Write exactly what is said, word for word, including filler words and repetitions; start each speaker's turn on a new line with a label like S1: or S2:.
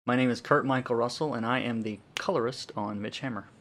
S1: My name is Kurt Michael Russell, and I am the colorist on Mitch Hammer.